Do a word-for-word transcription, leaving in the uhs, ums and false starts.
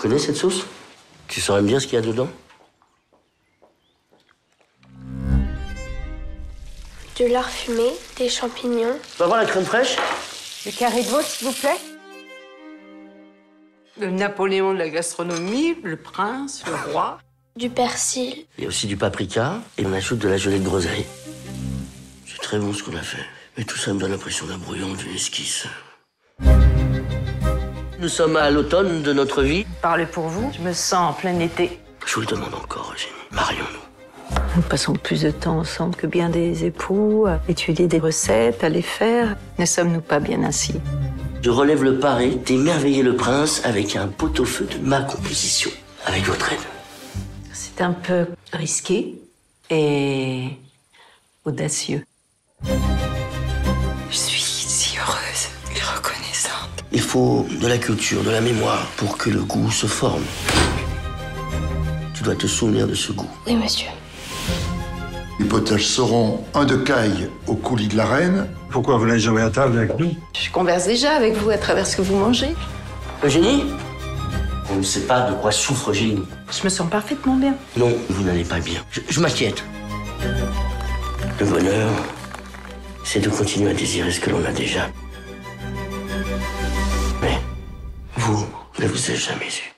connais cette sauce? Tu saurais me dire ce qu'il y a dedans? De lard fumé, des champignons. Tu vas voir la crème fraîche? Le carré de veau, s'il vous plaît. Le Napoléon de la gastronomie, le prince, le roi. Du persil. Il y a aussi du paprika et on ajoute de la gelée de groseille. C'est très bon ce qu'on a fait. Mais tout ça me donne l'impression d'un brouillon, d'une esquisse. Nous sommes à l'automne de notre vie. Parlez pour vous, je me sens en plein été. Je vous le demande encore, Eugénie. Marions-nous. Nous passons plus de temps ensemble que bien des époux, à étudier des recettes, à les faire. Ne sommes-nous pas bien ainsi? Je relève le pari d'émerveiller le prince avec un pot-au-feu de ma composition, avec votre aide. C'est un peu risqué et audacieux. Je suis si heureuse et reconnaissante. Il faut de la culture, de la mémoire pour que le goût se forme. Tu dois te souvenir de ce goût. Oui, monsieur. Les potages seront un de caille au coulis de la reine. Pourquoi vous n'êtes jamais à table avec nous? Je converse déjà avec vous à travers ce que vous mangez. Eugénie? On ne sait pas de quoi souffre Eugénie. Je me sens parfaitement bien. Non, vous n'allez pas bien. Je, je m'inquiète. Le bonheur, c'est de continuer à désirer ce que l'on a déjà. Mais vous ne vous êtes jamais eu.